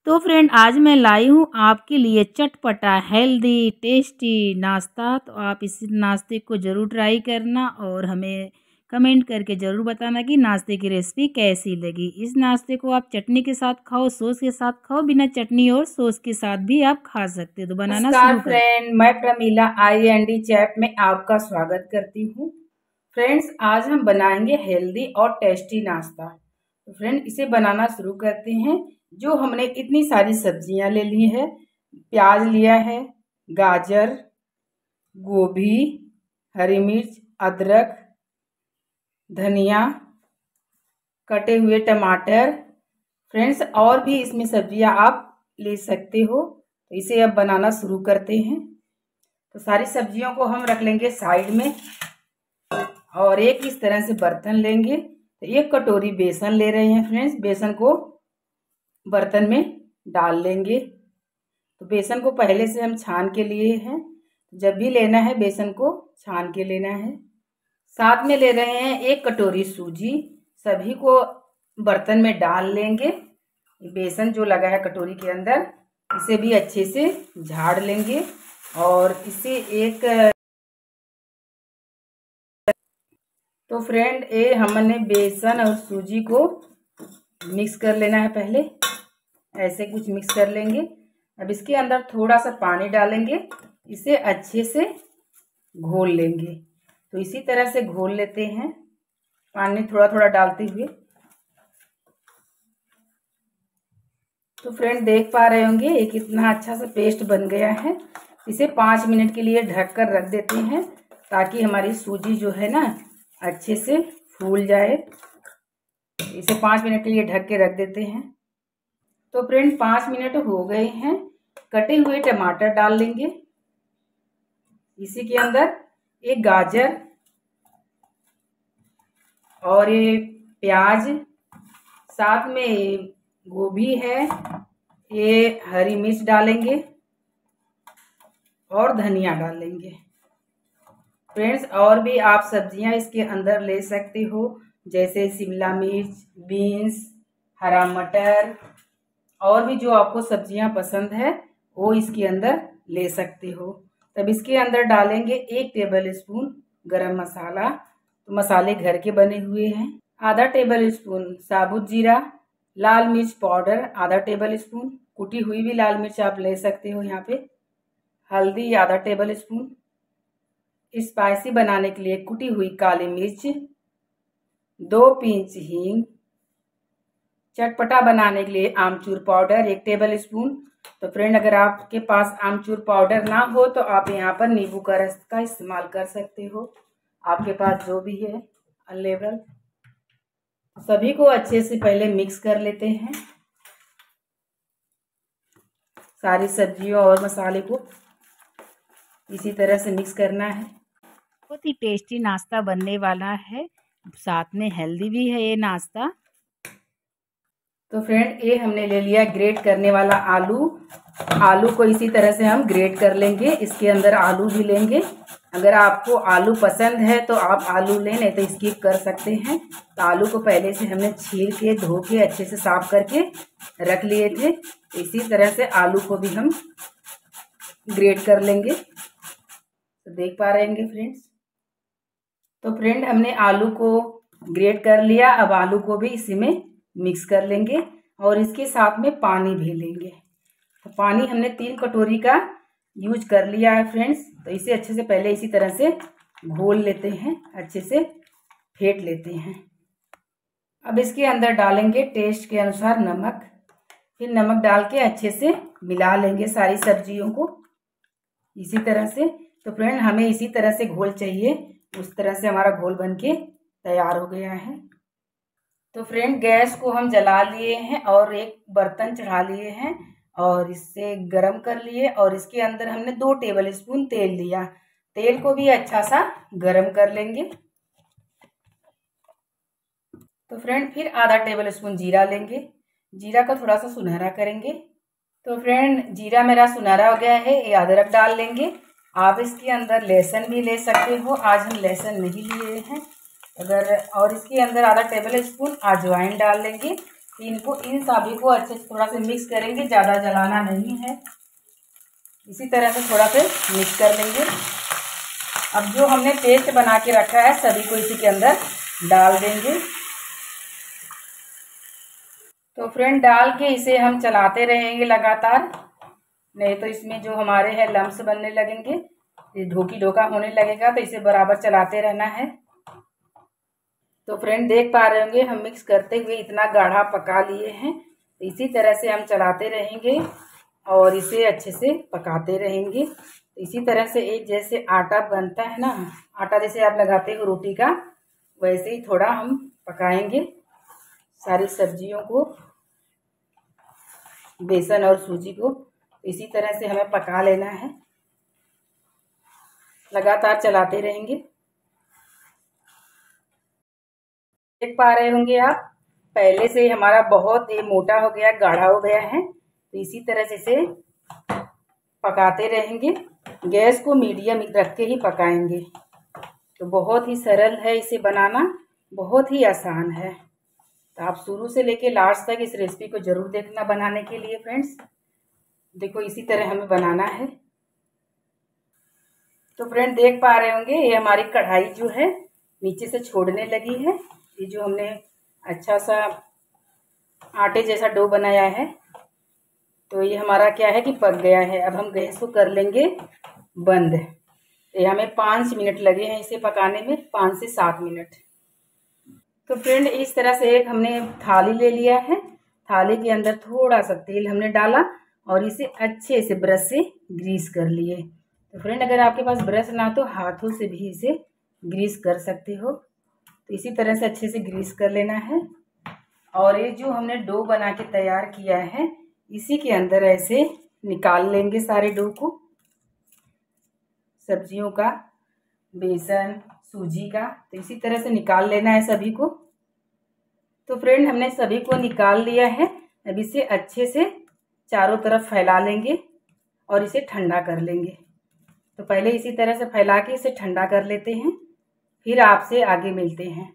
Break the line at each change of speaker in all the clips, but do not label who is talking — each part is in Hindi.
तो फ्रेंड आज मैं लाई हूँ आपके लिए चटपटा हेल्दी टेस्टी नाश्ता। तो आप इस नाश्ते को ज़रूर ट्राई करना और हमें कमेंट करके ज़रूर बताना कि नाश्ते की रेसिपी कैसी लगी। इस नाश्ते को आप चटनी के साथ खाओ, सॉस के साथ खाओ, बिना चटनी और सॉस के साथ भी आप खा सकते हो। तो बनाना शुरू करें।
फ्रेंड, मैं प्रमीला IND चैप में आपका स्वागत करती हूँ। फ्रेंड्स, आज हम बनाएंगे हेल्दी और टेस्टी नाश्ता। तो फ्रेंड, इसे बनाना शुरू करते हैं। जो हमने इतनी सारी सब्जियां ले ली है, प्याज लिया है, गाजर, गोभी, हरी मिर्च, अदरक, धनिया, कटे हुए टमाटर। फ्रेंड्स, और भी इसमें सब्जियां आप ले सकते हो। तो इसे अब बनाना शुरू करते हैं। तो सारी सब्जियों को हम रख लेंगे साइड में और एक इस तरह से बर्तन लेंगे। तो एक कटोरी बेसन ले रहे हैं फ्रेंड्स। बेसन को बर्तन में डाल लेंगे। तो बेसन को पहले से हम छान के लिए हैं। जब भी लेना है बेसन को छान के लेना है। साथ में ले रहे हैं एक कटोरी सूजी। सभी को बर्तन में डाल लेंगे। बेसन जो लगा है कटोरी के अंदर, इसे भी अच्छे से झाड़ लेंगे और इसे एक तो फ्रेंड हमने बेसन और सूजी को मिक्स कर लेना है। पहले ऐसे कुछ मिक्स कर लेंगे। अब इसके अंदर थोड़ा सा पानी डालेंगे, इसे अच्छे से घोल लेंगे। तो इसी तरह से घोल लेते हैं, पानी थोड़ा थोड़ा डालते हुए। तो फ्रेंड, देख पा रहे होंगे ये कितना अच्छा सा पेस्ट बन गया है। इसे 5 मिनट के लिए ढक कर रख देते हैं ताकि हमारी सूजी जो है ना अच्छे से फूल जाए। इसे 5 मिनट के लिए ढक के रख देते हैं। तो फ्रेंड, 5 मिनट हो गए हैं। कटे हुए टमाटर डाल लेंगे इसी के अंदर, एक गाजर और ये प्याज, साथ में गोभी है, ये हरी मिर्च डालेंगे और धनिया डालेंगे। फ्रेंड्स, और भी आप सब्जियां इसके अंदर ले सकते हो, जैसे शिमला मिर्च, बीन्स, हरा मटर, और भी जो आपको सब्जियां पसंद है वो इसके अंदर ले सकते हो। तब इसके अंदर डालेंगे 1 टेबल स्पून गरम मसाला। तो मसाले घर के बने हुए हैं। आधा टेबल स्पून साबुत जीरा, लाल मिर्च पाउडर आधा टेबल स्पून, कुटी हुई भी लाल मिर्च आप ले सकते हो यहाँ पे। हल्दी आधा टेबल स्पून, स्पाइसी बनाने के लिए कुटी हुई काली मिर्च, 2 पिंच हींग, चटपटा बनाने के लिए आमचूर पाउडर 1 टेबल स्पून। तो फ्रेंड, अगर आपके पास आमचूर पाउडर ना हो तो आप यहाँ पर नींबू का रस का इस्तेमाल कर सकते हो, आपके पास जो भी है अवेलेबल। सभी को अच्छे से पहले मिक्स कर लेते हैं। सारी सब्जियों और मसाले को इसी तरह से मिक्स करना है।
बहुत ही टेस्टी नाश्ता बनने वाला है, साथ में हेल्दी भी है ये नाश्ता।
तो फ्रेंड, ये हमने ले लिया ग्रेट करने वाला आलू। आलू को इसी तरह से हम ग्रेट कर लेंगे। इसके अंदर आलू भी लेंगे। अगर आपको आलू पसंद है तो आप आलू लें, नहीं तो स्किप कर सकते हैं। तो आलू को पहले से हमने छील के धो के अच्छे से साफ करके रख लिए थे। इसी तरह से आलू को भी हम ग्रेट कर लेंगे। तो देख पा रहे हैं फ्रेंड्स। तो फ्रेंड, हमने आलू को ग्रेट कर लिया। अब आलू को भी इसी में मिक्स कर लेंगे और इसके साथ में पानी भी लेंगे। तो पानी हमने 3 कटोरी का यूज कर लिया है फ्रेंड्स। तो इसे अच्छे से पहले इसी तरह से घोल लेते हैं, अच्छे से फेंट लेते हैं। अब इसके अंदर डालेंगे टेस्ट के अनुसार नमक। फिर नमक डाल के अच्छे से मिला लेंगे सारी सब्जियों को इसी तरह से। तो फ्रेंड, हमें इसी तरह से घोल चाहिए, उस तरह से हमारा घोल बनके तैयार हो गया है। तो फ्रेंड, गैस को हम जला लिए हैं और एक बर्तन चढ़ा लिए हैं और इससे गरम कर लिए और इसके अंदर हमने 2 टेबल स्पून तेल लिया। तेल को भी अच्छा सा गरम कर लेंगे। तो फ्रेंड, फिर आधा टेबल स्पून जीरा लेंगे। जीरा को थोड़ा सा सुनहरा करेंगे। तो फ्रेंड, जीरा मेरा सुनहरा हो गया है। ये अदरक डाल लेंगे। आप इसके अंदर लहसुन भी ले सकते हो, आज हम लहसुन नहीं लिए हैं। और इसके अंदर आधा टेबल स्पून अजवाइन डाल लेंगे इनको इन सभी को अच्छे से थोड़ा सा मिक्स करेंगे, ज़्यादा जलाना नहीं है। इसी तरह से थोड़ा सा मिक्स कर लेंगे। अब जो हमने पेस्ट बना के रखा है सभी को इसी के अंदर डाल देंगे। तो फ्रेंड डाल के इसे हम चलाते रहेंगे लगातार, नहीं तो इसमें जो हमारे हैं लम्स बनने लगेंगे, ये ढोकी ढोका होने लगेगा। तो इसे बराबर चलाते रहना है। तो फ्रेंड देख पा रहे होंगे हम मिक्स करते हुए इतना गाढ़ा पका लिए हैं। तो इसी तरह से हम चलाते रहेंगे और इसे अच्छे से पकाते रहेंगे। तो इसी तरह से एक जैसे आटा बनता है ना, आटा जैसे आप लगाते हो रोटी का, वैसे ही थोड़ा हम पकाएंगे सारी सब्जियों को, बेसन और सूजी को। इसी तरह से हमें पका लेना है, लगातार चलाते रहेंगे। देख पा रहे होंगे आप पहले से ही हमारा बहुत ही मोटा हो गया, गाढ़ा हो गया है। तो इसी तरह से इसे पकाते रहेंगे। गैस को मीडियम रख के ही पकाएंगे। तो बहुत ही सरल है इसे बनाना, बहुत ही आसान है। तो आप शुरू से लेके लास्ट तक इस रेसिपी को ज़रूर देखना बनाने के लिए फ्रेंड्स। देखो इसी तरह हमें बनाना है। तो फ्रेंड देख पा रहे होंगे ये हमारी कढ़ाई जो है नीचे से छोड़ने लगी है। ये जो हमने अच्छा सा आटे जैसा डो बनाया है, तो ये हमारा क्या है कि पक गया है। अब हम गैस को कर लेंगे बंद। ये हमें 5 मिनट लगे हैं इसे पकाने में, 5 से 7 मिनट। तो फ्रेंड इस तरह से एक हमने थाली ले लिया है। थाली के अंदर थोड़ा सा तेल हमने डाला और इसे अच्छे से ब्रश से ग्रीस कर लिए। तो फ्रेंड अगर आपके पास ब्रश ना तो हाथों से भी इसे ग्रीस कर सकते हो। तो इसी तरह से अच्छे से ग्रीस कर लेना है। और ये जो हमने डो बना के तैयार किया है इसी के अंदर ऐसे निकाल लेंगे सारे डो को, सब्जियों का, बेसन, सूजी का। तो इसी तरह से निकाल लेना है सभी को। तो फ्रेंड हमने सभी को निकाल लिया है। अब इसे अच्छे से चारों तरफ फैला लेंगे और इसे ठंडा कर लेंगे। तो पहले इसी तरह से फैला के इसे ठंडा कर लेते हैं, फिर आपसे आगे मिलते हैं।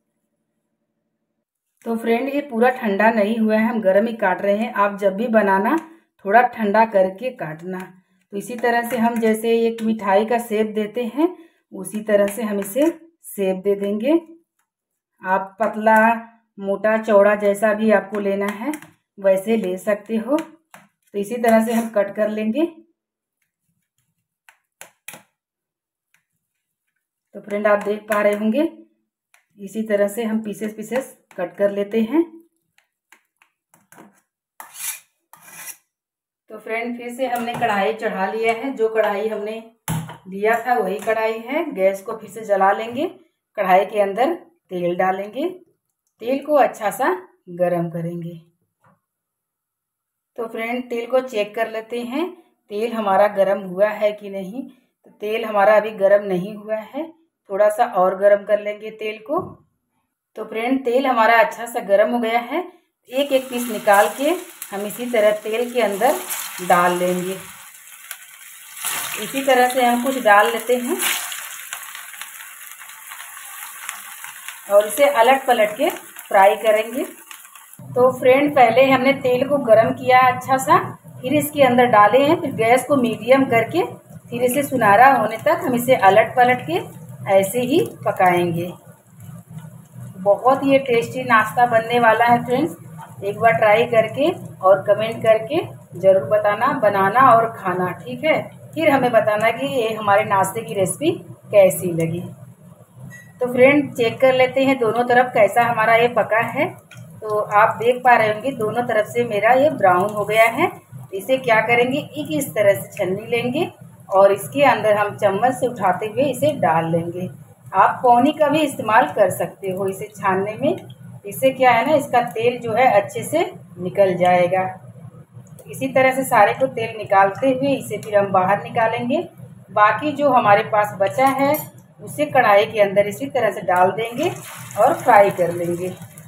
तो फ्रेंड ये पूरा ठंडा नहीं हुआ है, हम गर्म ही काट रहे हैं। आप जब भी बनाना थोड़ा ठंडा करके काटना। तो इसी तरह से हम जैसे एक मिठाई का शेप देते हैं उसी तरह से हम इसे शेप दे देंगे। आप पतला, मोटा, चौड़ा जैसा भी आपको लेना है वैसे ले सकते हो। तो इसी तरह से हम कट कर लेंगे। तो फ्रेंड आप देख पा रहे होंगे इसी तरह से हम पीसेस कट कर लेते हैं। तो फ्रेंड फिर से हमने कढ़ाई चढ़ा लिया है। जो कढ़ाई हमने दिया था वही कढ़ाई है। गैस को फिर से जला लेंगे। कढ़ाई के अंदर तेल डालेंगे। तेल को अच्छा सा गरम करेंगे। तो फ्रेंड तेल को चेक कर लेते हैं तेल हमारा गरम हुआ है कि नहीं। तो तेल हमारा अभी गरम नहीं हुआ है, थोड़ा सा और गरम कर लेंगे तेल को। तो फ्रेंड तेल हमारा अच्छा सा गरम हो गया है। एक एक पीस निकाल के हम इसी तरह तेल के अंदर डाल लेंगे। इसी तरह से हम कुछ डाल लेते हैं और इसे अलट पलट के फ्राई करेंगे। तो फ्रेंड पहले हमने तेल को गरम किया अच्छा सा, फिर इसके अंदर डाले हैं। फिर गैस को मीडियम करके फिर इसे सुनहरा होने तक हम इसे अलट पलट के ऐसे ही पकाएंगे। बहुत ही टेस्टी नाश्ता बनने वाला है फ्रेंड्स। एक बार ट्राई करके और कमेंट करके ज़रूर बताना, बनाना और खाना, ठीक है। फिर हमें बताना कि ये हमारे नाश्ते की रेसिपी कैसी लगी। तो फ्रेंड चेक कर लेते हैं दोनों तरफ कैसा हमारा ये पका है। तो आप देख पा रहे होंगे दोनों तरफ से मेरा ये ब्राउन हो गया है। इसे क्या करेंगे, एक इस तरह से छन्नी लेंगे और इसके अंदर हम चम्मच से उठाते हुए इसे डाल लेंगे। आप पौनी का भी इस्तेमाल कर सकते हो इसे छानने में। इससे क्या है ना, इसका तेल जो है अच्छे से निकल जाएगा। इसी तरह से सारे को तेल निकालते हुए इसे फिर हम बाहर निकालेंगे। बाकी जो हमारे पास बचा है उसे कढ़ाई के अंदर इसी तरह से डाल देंगे और फ्राई कर लेंगे।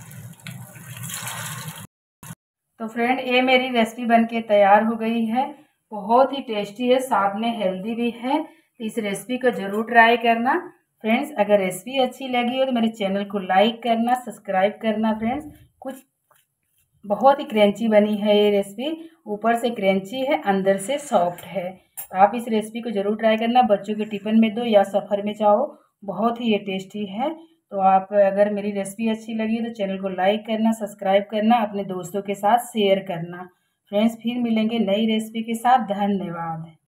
तो फ्रेंड ये मेरी रेसिपी बनके तैयार हो गई है। बहुत ही टेस्टी है, साथ में हेल्दी भी है। तो इस रेसिपी को ज़रूर ट्राई करना फ्रेंड्स। अगर रेसिपी अच्छी लगी हो तो मेरे चैनल को लाइक करना, सब्सक्राइब करना फ्रेंड्स। कुछ बहुत ही क्रंची बनी है ये रेसिपी, ऊपर से क्रंची है, अंदर से सॉफ्ट है। तो आप इस रेसिपी को ज़रूर ट्राई करना, बच्चों के टिफ़िन में दो या सफ़र में जाओ, बहुत ही ये टेस्टी है। तो आप अगर मेरी रेसिपी अच्छी लगी तो चैनल को लाइक करना, सब्सक्राइब करना, अपने दोस्तों के साथ शेयर करना। फ्रेंड्स फिर मिलेंगे नई रेसिपी के साथ। धन्यवाद।